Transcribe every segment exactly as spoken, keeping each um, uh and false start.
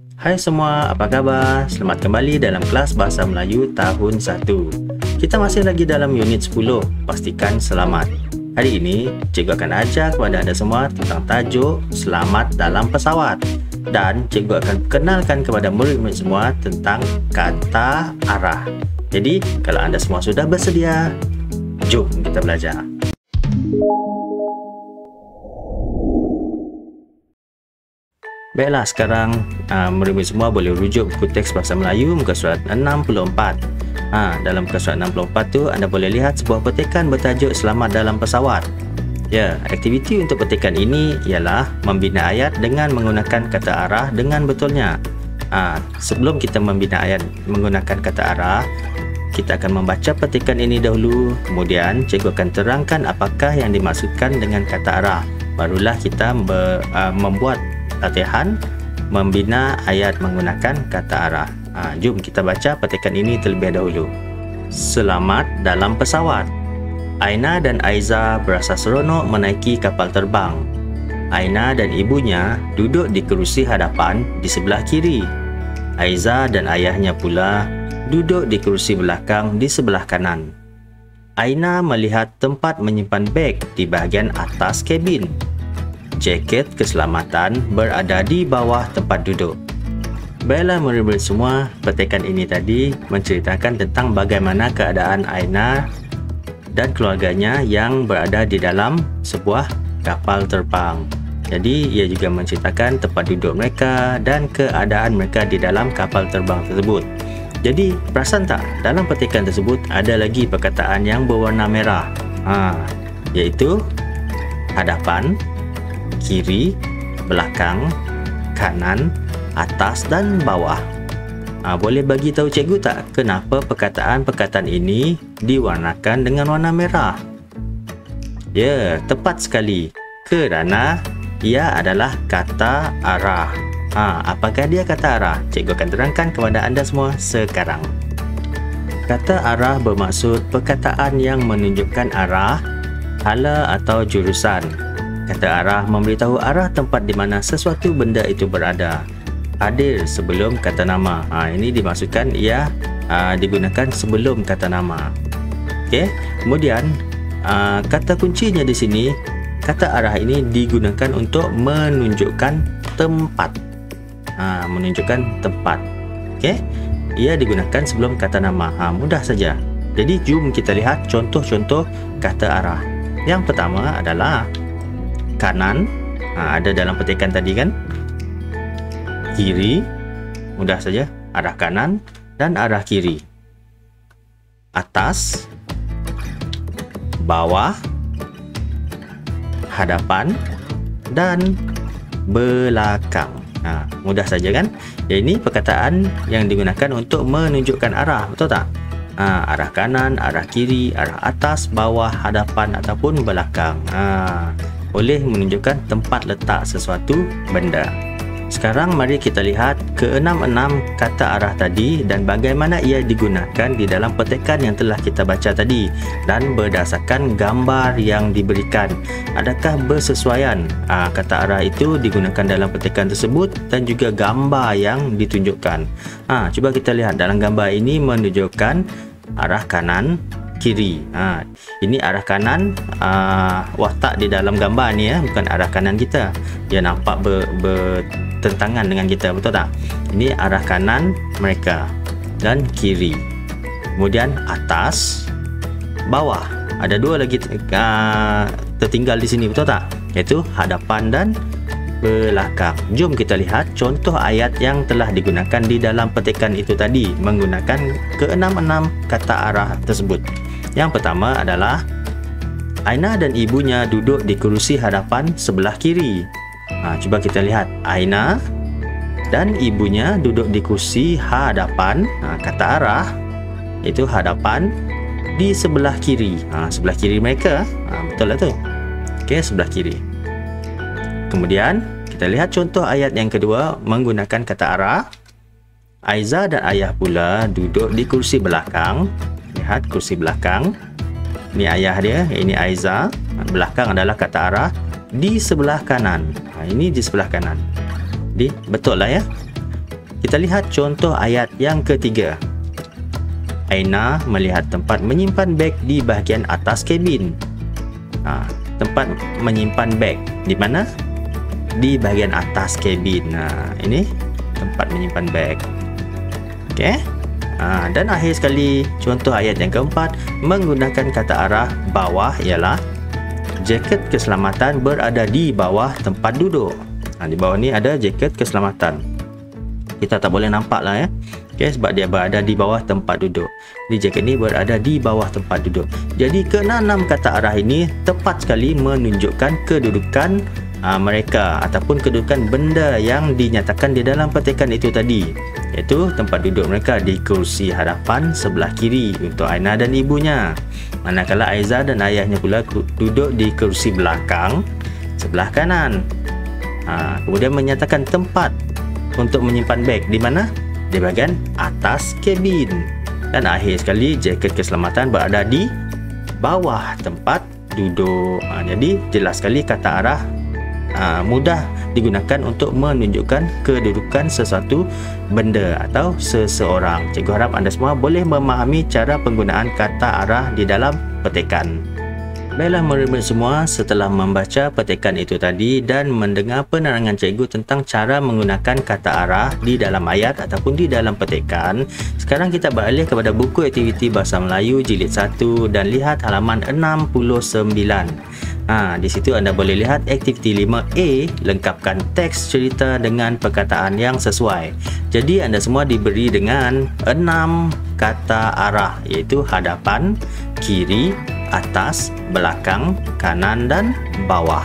Hai semua, apa khabar? Selamat kembali dalam kelas Bahasa Melayu tahun satu. Kita masih lagi dalam unit sepuluh, pastikan selamat. Hari ini, cikgu akan ajar kepada anda semua tentang tajuk Selamat dalam Pesawat. Dan cikgu akan kenalkan kepada murid-murid semua tentang kata arah. Jadi, kalau anda semua sudah bersedia, jom kita belajar. Baiklah, sekarang uh, murid-murid semua boleh rujuk buku teks Bahasa Melayu muka surat enam puluh empat. Ha, dalam muka surat enam puluh empat tu anda boleh lihat sebuah petikan bertajuk Selamat dalam Pesawat. Ya, aktiviti untuk petikan ini ialah membina ayat dengan menggunakan kata arah dengan betulnya. Ha, sebelum kita membina ayat menggunakan kata arah, kita akan membaca petikan ini dahulu, kemudian cikgu akan terangkan apakah yang dimaksudkan dengan kata arah. Barulah kita ber, uh, membuat latihan membina ayat menggunakan kata arah. Ha, jom kita baca petikan ini terlebih dahulu. Selamat dalam pesawat. Aina dan Aiza berasa seronok menaiki kapal terbang. Aina dan ibunya duduk di kerusi hadapan di sebelah kiri. Aiza dan ayahnya pula duduk di kerusi belakang di sebelah kanan. Aina melihat tempat menyimpan beg di bahagian atas kabin. Jaket keselamatan berada di bawah tempat duduk. Baiklah murid-murid semua, petikan ini tadi menceritakan tentang bagaimana keadaan Aina dan keluarganya yang berada di dalam sebuah kapal terbang. Jadi ia juga menceritakan tempat duduk mereka dan keadaan mereka di dalam kapal terbang tersebut. Jadi perasan tak, dalam petikan tersebut ada lagi perkataan yang berwarna merah, ha, iaitu hadapan, kiri, belakang, kanan, atas dan bawah. Ha, boleh bagi tahu cikgu tak kenapa perkataan-perkataan ini diwarnakan dengan warna merah? Ya, tepat sekali. Kerana ia adalah kata arah. Ha, apakah dia kata arah? Cikgu akan terangkan kepada anda semua sekarang. Kata arah bermaksud perkataan yang menunjukkan arah, hala atau jurusan. Kata arah memberitahu arah tempat di mana sesuatu benda itu berada. Hadir sebelum kata nama. Ha, ini dimaksudkan ia uh, digunakan sebelum kata nama. Okey. Kemudian uh, kata kuncinya di sini, kata arah ini digunakan untuk menunjukkan tempat. Ha, menunjukkan tempat. Okey. Ia digunakan sebelum kata nama. Ha, mudah saja. Jadi jom kita lihat contoh-contoh kata arah. Yang pertama adalah kanan, ha, ada dalam petikan tadi kan. Kiri, mudah saja, arah kanan dan arah kiri. Atas, bawah, hadapan dan belakang. Ha, mudah saja kan. Ini perkataan yang digunakan untuk menunjukkan arah, betul tak? Ha, arah kanan, arah kiri, arah atas, bawah, hadapan ataupun belakang. Ha, boleh menunjukkan tempat letak sesuatu benda. Sekarang mari kita lihat keenam-enam kata arah tadi dan bagaimana ia digunakan di dalam petikan yang telah kita baca tadi dan berdasarkan gambar yang diberikan. Adakah bersesuaian ha, kata arah itu digunakan dalam petikan tersebut dan juga gambar yang ditunjukkan. Ha, cuba kita lihat dalam gambar ini menunjukkan arah kanan, kiri. Ha, ini arah kanan, uh, watak di dalam gambar ni ya, bukan arah kanan kita. Dia nampak ber, bertentangan dengan kita, betul tak? Ini arah kanan mereka dan kiri. Kemudian atas, bawah. Ada dua lagi uh, tertinggal di sini, betul tak? Iaitu hadapan dan belakang. Jom kita lihat contoh ayat yang telah digunakan di dalam petikan itu tadi menggunakan keenam-enam kata arah tersebut. Yang pertama adalah Aina dan ibunya duduk di kerusi hadapan sebelah kiri. Ha, cuba kita lihat, Aina dan ibunya duduk di kursi hadapan, ha, kata arah iaitu hadapan di sebelah kiri. Ha, sebelah kiri mereka, ha, betul lah tu. Okey, sebelah kiri. Kemudian kita lihat contoh ayat yang kedua menggunakan kata arah. Aiza dan ayah pula duduk di kursi belakang. Lihat kursi belakang. Ini ayah dia, ini Aiza. Belakang adalah kata arah di sebelah kanan. Ha, ini di sebelah kanan. Di betul lah ya. kita lihat contoh ayat yang ketiga. Aina melihat tempat menyimpan beg di bahagian atas kabin. Ha, tempat menyimpan beg di mana? Di bahagian atas kabin. Nah, ini tempat menyimpan beg. Okey. Ha, dan akhir sekali contoh ayat yang keempat menggunakan kata arah bawah ialah jaket keselamatan berada di bawah tempat duduk. Ha, di bawah ni ada jaket keselamatan. Kita tak boleh nampak lah ya. Okay, sebab dia berada di bawah tempat duduk. Jadi jaket ni berada di bawah tempat duduk. Jadi keenam kata arah ini tepat sekali menunjukkan kedudukan aa, mereka ataupun kedudukan benda yang dinyatakan di dalam petikan itu tadi, iaitu tempat duduk mereka di kursi hadapan sebelah kiri untuk Aina dan ibunya, manakala Aiza dan ayahnya pula duduk di kursi belakang sebelah kanan. Ha, kemudian menyatakan tempat untuk menyimpan beg di mana? Di bahagian atas kabin. Dan akhir sekali jaket keselamatan berada di bawah tempat duduk. Ha, jadi jelas sekali kata arah ha, mudah digunakan untuk menunjukkan kedudukan sesuatu benda atau seseorang. Cikgu harap anda semua boleh memahami cara penggunaan kata arah di dalam petikan. Baiklah murid-murid semua, setelah membaca petikan itu tadi dan mendengar penerangan cikgu tentang cara menggunakan kata arah di dalam ayat ataupun di dalam petikan, sekarang kita beralih kepada buku aktiviti Bahasa Melayu jilid satu dan lihat halaman enam puluh sembilan. Ha, di situ anda boleh lihat aktiviti lima A, lengkapkan teks cerita dengan perkataan yang sesuai. Jadi anda semua diberi dengan enam kata arah, iaitu hadapan, kiri, atas, belakang, kanan dan bawah.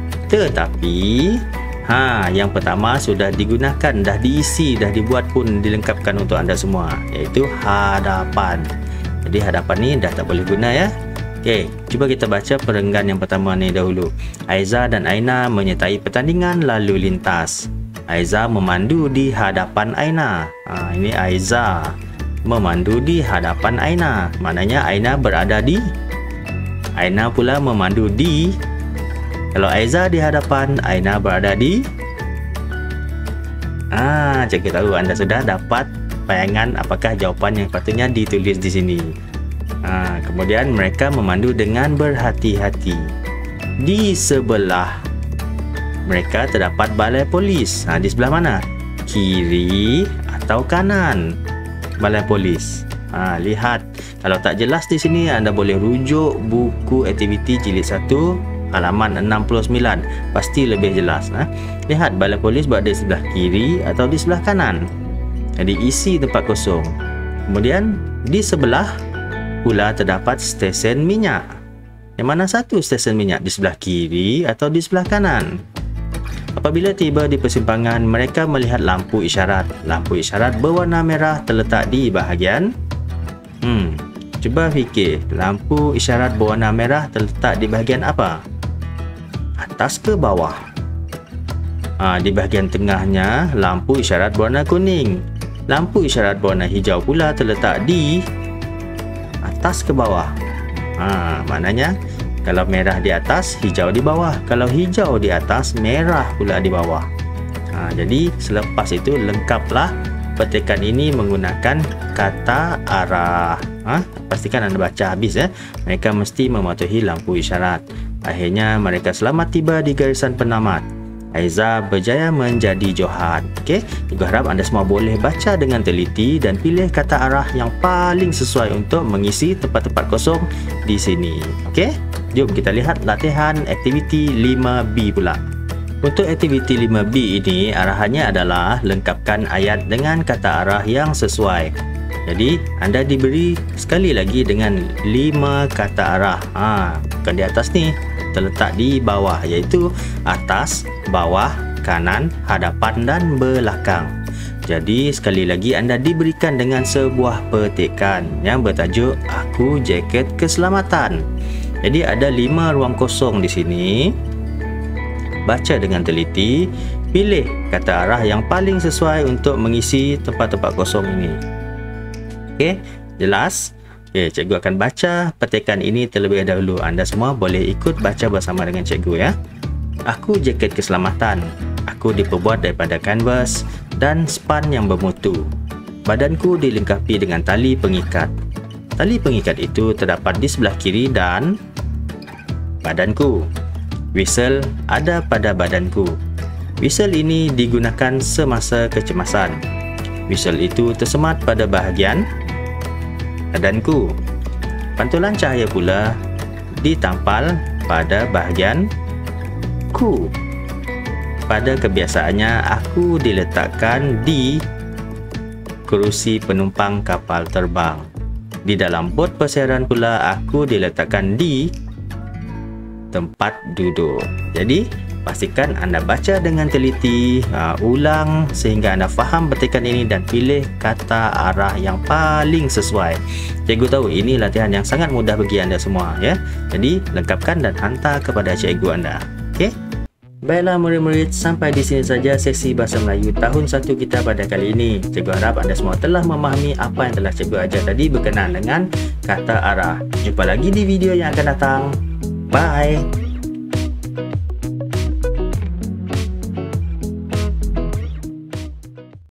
Tetapi ha, yang pertama sudah digunakan, dah diisi, dah dibuat pun dilengkapkan untuk anda semua, iaitu hadapan. Jadi hadapan ni dah tak boleh guna ya. Okey, cuba kita baca perenggan yang pertama ni dahulu. Aiza dan Aina menyertai pertandingan lalu lintas. Aiza memandu di hadapan Aina. Ha, ini Aiza memandu di hadapan Aina. Maknanya Aina berada di, Aina pula memandu di. Kalau Aiza di hadapan, Aina berada di. Ah, cikgu tahu anda sudah dapat bayangan apakah jawapan yang patutnya ditulis di sini. Ah, kemudian mereka memandu dengan berhati-hati. Di sebelah mereka terdapat balai polis. Ah, di sebelah mana? Kiri atau kanan balai polis? Ah, lihat. Kalau tak jelas di sini, anda boleh rujuk buku aktiviti jilid satu halaman enam puluh sembilan. Pasti lebih jelas. Ha? Lihat, balai polis berada di sebelah kiri atau di sebelah kanan. Jadi isi tempat kosong. Kemudian di sebelah pula terdapat stesen minyak. Yang mana satu stesen minyak? Di sebelah kiri atau di sebelah kanan? Apabila tiba di persimpangan, mereka melihat lampu isyarat. Lampu isyarat berwarna merah terletak di bahagian Hmm, cuba fikir, lampu isyarat berwarna merah terletak di bahagian apa? Atas ke bawah? Ha, di bahagian tengahnya, lampu isyarat berwarna kuning. Lampu isyarat berwarna hijau pula terletak di atas ke bawah. Ha, maknanya, kalau merah di atas, hijau di bawah. Kalau hijau di atas, merah pula di bawah. Ha, jadi, selepas itu, lengkaplah petikan ini menggunakan kata arah. Ha? Pastikan anda baca habis ya. Mereka mesti mematuhi lampu isyarat. Akhirnya mereka selamat tiba di garisan penamat. Aiza berjaya menjadi johan. Okey, juga harap anda semua boleh baca dengan teliti dan pilih kata arah yang paling sesuai untuk mengisi tempat-tempat kosong di sini. Okey, jom kita lihat latihan aktiviti lima B pula. Untuk aktiviti lima B ini, arahannya adalah lengkapkan ayat dengan kata arah yang sesuai. Jadi, anda diberi sekali lagi dengan lima kata arah. Ha, bukan di atas ni, terletak di bawah, iaitu atas, bawah, kanan, hadapan dan belakang. Jadi, sekali lagi anda diberikan dengan sebuah petikan yang bertajuk Aku Jaket Keselamatan. Jadi, ada lima ruang kosong di sini. Baca dengan teliti, pilih kata arah yang paling sesuai untuk mengisi tempat-tempat kosong ini. Okey, jelas? Okey, cikgu akan baca petikan ini terlebih dahulu. Anda semua boleh ikut baca bersama dengan cikgu ya. Aku jaket keselamatan. Aku diperbuat daripada kanvas. dan span yang bermutu. Badanku dilengkapi dengan tali pengikat. Tali pengikat itu terdapat di sebelah kiri dan badanku. Whistle ada pada badanku. Whistle ini digunakan semasa kecemasan. Whistle itu tersemat pada bahagian badanku. Pantulan cahaya pula ditampal pada bahagian ku. Pada kebiasaannya, aku diletakkan di kerusi penumpang kapal terbang. Di dalam bot persiaran pula, aku diletakkan di tempat duduk. Jadi, pastikan anda baca dengan teliti, uh, ulang sehingga anda faham petikan ini dan pilih kata arah yang paling sesuai. Cikgu tahu ini latihan yang sangat mudah bagi anda semua, ya. Jadi, lengkapkan dan hantar kepada cikgu anda. Okey? Baiklah murid-murid, sampai di sini saja sesi Bahasa Melayu tahun satu kita pada kali ini. Cikgu harap anda semua telah memahami apa yang telah cikgu ajar tadi berkenaan dengan kata arah. Jumpa lagi di video yang akan datang. Bye!